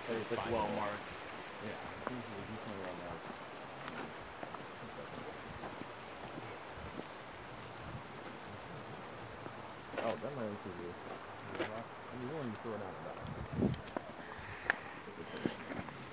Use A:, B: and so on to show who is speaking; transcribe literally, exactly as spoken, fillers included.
A: It's like well marked.
B: Yeah, usually decently well marked. Oh, that might into this. I mean, you want to throw it out about.